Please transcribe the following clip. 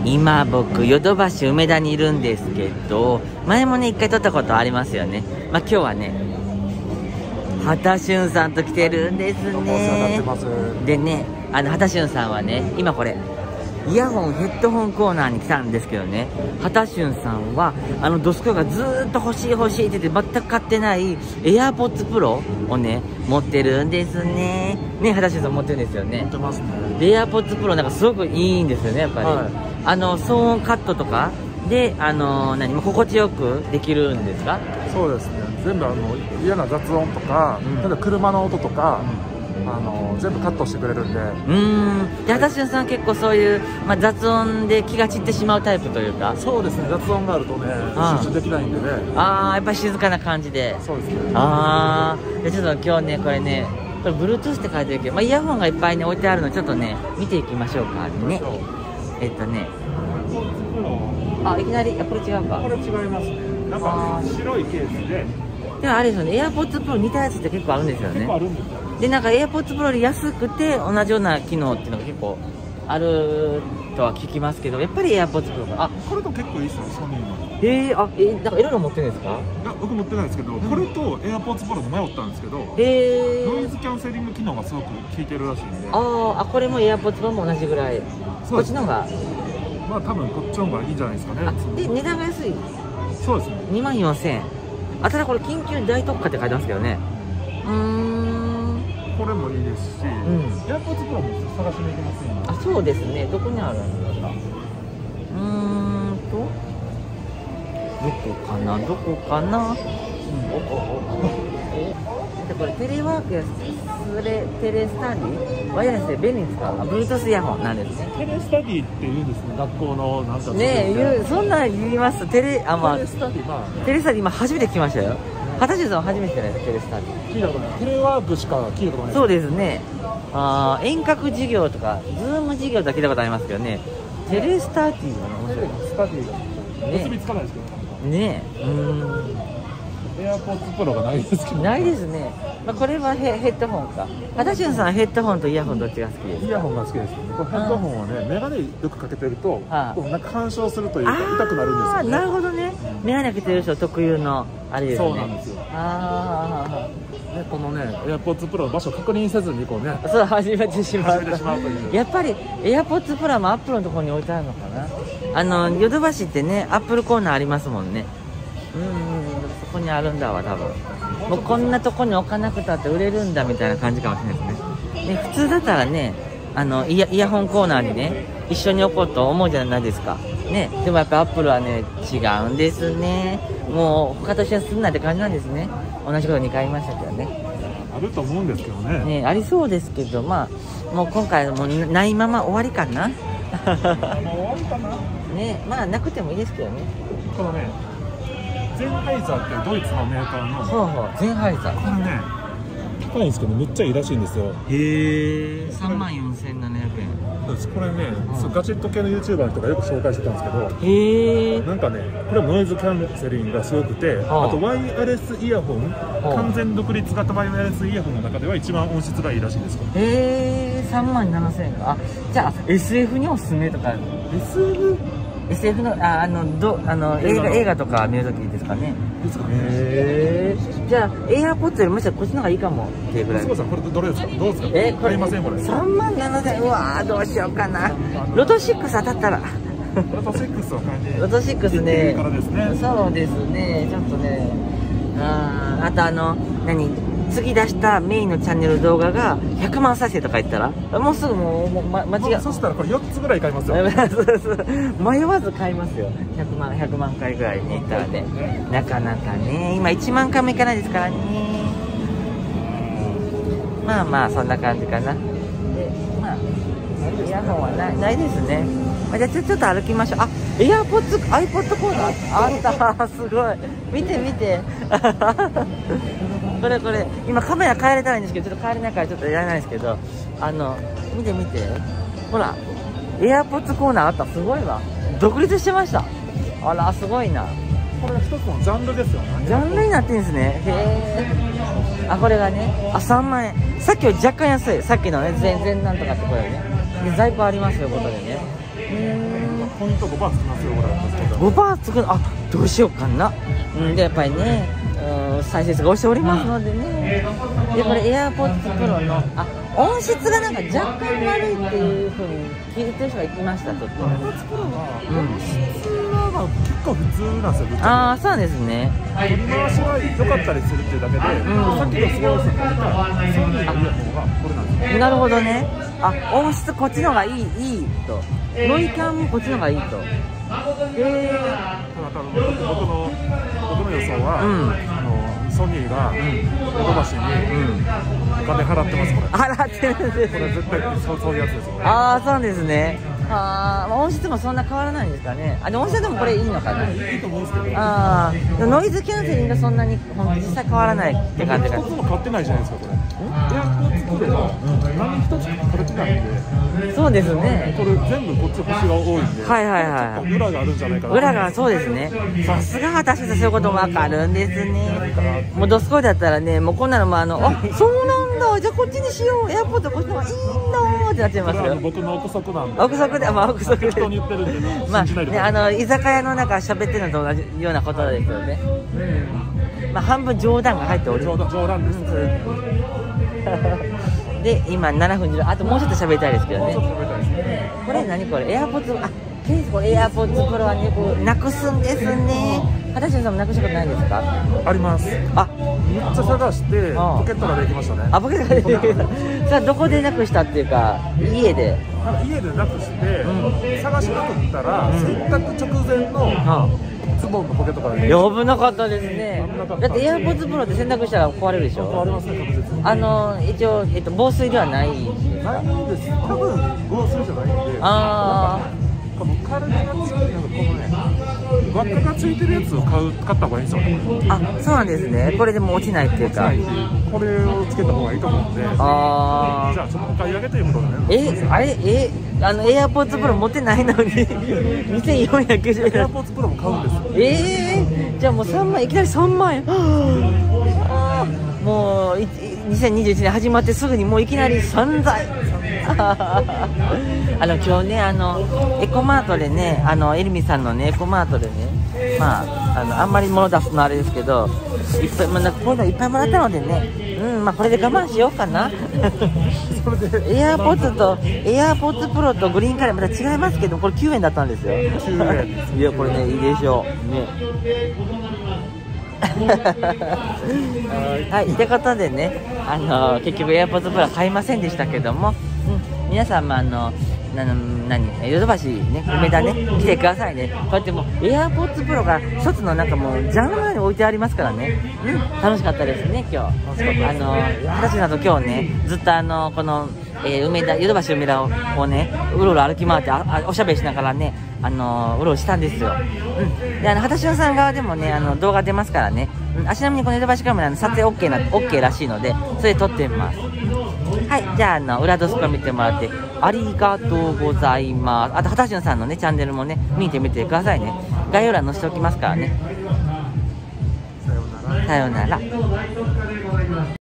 今僕ヨドバシ梅田にいるんですけど、前もね一回撮ったことありますよね。まあ今日はね畑俊さんと来てるんですね。でね、畑俊さんはね、今これイヤホンヘッドホンコーナーに来たんですけどね、畑俊さんはドスコイがずーっと欲しい欲しいって言って全く買ってないAirPods Pro をね持ってるんですね。ね、畑俊さん持ってるんですよね。 持ってますね。 で AirPods Pro なんかすごくいいんですよね、やっぱり、はい、騒音カットとかで心地よくできるんですか？ そうですね、全部嫌な雑音とか、例えば車の音とか、全部カットしてくれるんで。 で、畑俊さん結構そういう、雑音で気が散ってしまうタイプというか。 そうですね、雑音があるとね集中できないんでね。 やっぱり静かな感じで。 そうですね。 じゃあちょっと今日ねこれ Bluetooth って書いてるけど、イヤホンがいっぱいね置いてあるのちょっとね見ていきましょうかね。いきなりこれ違うか。 これ違いますね。なんか白いケースで。 でもあれですよね、AirPods Pro 似たやつって結構あるんですよね。 結構あるんですよ。 でなんか AirPods Pro で安くて同じような機能っていうのが結構あるとは聞きますけど、やっぱり AirPods Pro がこれと結構いいですよ、ソニーの。 なんかいろいろ持ってるんですか？ いや、僕持ってないですけど、これと AirPods Pro で迷ったんですけど、ノイズキャンセリング機能がすごく効いてるらしいんで。 これも AirPods Pro も同じぐらい。こっちの方が多分こっちの方がいいんじゃないですかね。 で値段が安い。 そうですね、 24,000円。ただこれ緊急大特価って書いてますけどね。 これもいいですし、AirPods Pro も探しに行きますよね。 そうですね、どこにあるんだろう。どこかな。これテレワークやテレスタディワイヤレスで便利に使うBluetoothイヤホンなんですね。 テレスタディって言うんですね、学校のなんかね。そんなん言います。テレスタディ今初めて聞きましたよ。畑俊さんは初めてじゃないですか、テレスタディ。 聞いたことない。テレワークしか聞いたことない。 そうですね。遠隔授業とか Zoom 授業とか聞いたことありますけどね。テレスタディは面白い。 スタディが結びつかないですけどね。 AirPods Pro がないですけど。 ないですね。これはヘッドホンか。畑俊さんはヘッドホンとイヤホンどっちが好きですか？ イヤホンが好きですね。これヘッドホンはね、メガネよくかけてるとなんか干渉するというか痛くなるんですよね。 なるほどね。メガネかけてる人特有のあれですね。 そうなんですよ。このね AirPods Pro の場所を確認せずにそう始めてしまうという。やっぱり AirPods Pro もアップルのところに置いてあるのかな。ヨドバシってねアップルコーナーありますもんね。そこにあるんだわ多分。もうこんなとこに置かなくたって売れるんだみたいな感じかもしれないですね。普通だったらねイヤホンコーナーにね一緒に置こうと思うじゃないですかね。でもやっぱアップルはね違うんですね。もう他と一緒にすんなって感じなんですね。同じこと2回言いましたけどね。 あると思うんですけどね。 ありそうですけど、もう今回もうないまま終わりかな。 終わりかな。 なくてもいいですけどね。 このねゼンハイザーってドイツのメーカーの。 ゼンハイザー。 これね高いんですけどめっちゃいいらしいんですよ。 34,700円。 これね、ガジェット系の YouTuber とかよく紹介してたんですけど、なんかねこれノイズキャンセリングがすごくて、あとワイヤレスイヤホン、完全独立型ワイヤレスイヤホンの中では一番音質がいいらしいです。 37,000円か。じゃあ SF におすすめとか。SF の映画とか見るときですかね。じゃあ AirPods よりむしろこっちの方がいいかもっていうぐらい。 これどれですか？どうですか？買いませんこれ。 37,000円。うわどうしようかな。ロト6当たったら。 ロト6を買いに。 ロト6ね。そうですね。ちょっとね。あと次出したメインのチャンネル動画が100万再生とか言ったらもうすぐ間違う。 そしたらこれ4つぐらい買いますよ。 迷わず買いますよ。100万回ぐらいにいったらね。なかなかね今1万回もいかないですからね。そんな感じかな。でイヤホンはないですね。じゃあちょっと歩きましょう。AirPods iPod コーナーあった。すごい。見てこれ今カメラ変えれたらいいんですけどちょっと変えれないからちょっとやらないですけど見てほら AirPods コーナーあった。すごいわ。独立してました。あらすごいな。 これ一つのジャンルですよね。 ジャンルになってるんですね。これがね3万円。さっきより若干安い。さっきのね全然なんとかってこれね在庫ありますよことでね。 ポイント5%つきますよ、これ。 5%つくの、あ、どうしようかな。でやっぱりね、再生数が押しておりますのでね。でこれ AirPods Pro の音質がなんか若干悪いっていう風に聞いてる人が言ってました。ちょっと AirPods Pro は音質は結構普通なんですよ。 ああ、そうですね。 取り回しは良かったりするっていうだけで、さっきのすごいソニーのイヤホンはこれなんですよ。 なるほどね。音質こっちの方がいいと。ノイキャンもこっちの方がいいと。僕の予想は、ソニーがヨドバシにお金払ってます。これ払ってるんです。 これ絶対そういうやつですよ。 ああ、そうですね。音質もそんな変わらないんですかね。でも音質でもこれいいのかな。 いいと思うんですけど。 ノイズキャンセリングがそんなに実際変わらないって感じが。 一つも買ってないじゃないですか、これ。エアコン付きでも何一つ買ってないんで。 そうですね。 これ全部こっち星が多いんで。 はいはいはい。 裏があるんじゃないかな。 裏がそうですね。さすが私とそういうこともわかるんですね。もうドスコイだったらね、もうこんなのもそうなんだ。じゃあこっちにしよう。エアポッドこっちの方がいいんだってなっちゃいますよ。 僕の憶測なんで。 憶測で、憶測で。 人に言ってるんでね。 居酒屋の中喋ってるのと同じようなことですよね。半分冗談が入っております。 冗談です。 で、今7分10、あともうちょっと喋りたいですけどね。これ何これ、エアポッド、ケースこれエアポッドプロはね、こうなくすんですね。畑さんもなくしたことないですか？ あります。めっちゃ探してポケットができましたね。 ポケットができました。さあどこでなくしたっていうか、家でなくして、探しまくったら洗濯直前のズボンのポケットから危なかったですね。だってエアポッドプロって洗濯したら壊れるでしょ。 壊れますね、確実に。 一応防水ではないですか？ ないんです。多分防水じゃないんで。体がついてるこのね、輪っかがついてるやつを買った方がいいんですよね。 そうなんですね。これでも落ちないっていうか。 これをつけた方がいいと思うんで。じゃあちょっとお買い上げということでね。 エアポッドプロ持ってないのに2490円。 エアポッドプロも買うんです。 じゃあもう3万いきなり3万円。もう2021年始まってすぐにもういきなり散財。今日ねエコマートでねエルミさんのねエコマートでねあんまり物出すのあれですけどいっぱいこういうのいっぱいもらったのでねこれで我慢しようかな。それでエアポッドプロとグリーンカレーまた違いますけどこれ9円だったんですよ。9円いやこれねいいでしょうね。はい、ってことでね結局エアポッドプロは買いませんでしたけども、皆さんもヨドバシね梅田ね来てくださいね。こうやってもうエアポッドプロが一つのなんかもうジャンルのように置いてありますからね。楽しかったですね今日。私など今日ねずっとこのヨドバシ梅田をねうろうろ歩き回っておしゃべりしながらねうろうろしたんですよ。で畑野さん側でもね動画出ますからね。ちなみにこのヨドバシカメラの撮影 OK らしいのでそれで撮ってみます。はい、じゃあ裏ドスコ見てもらってありがとうございます。あと畑野さんのねチャンネルもね見てみてくださいね。概要欄載せておきますからね。さようなら。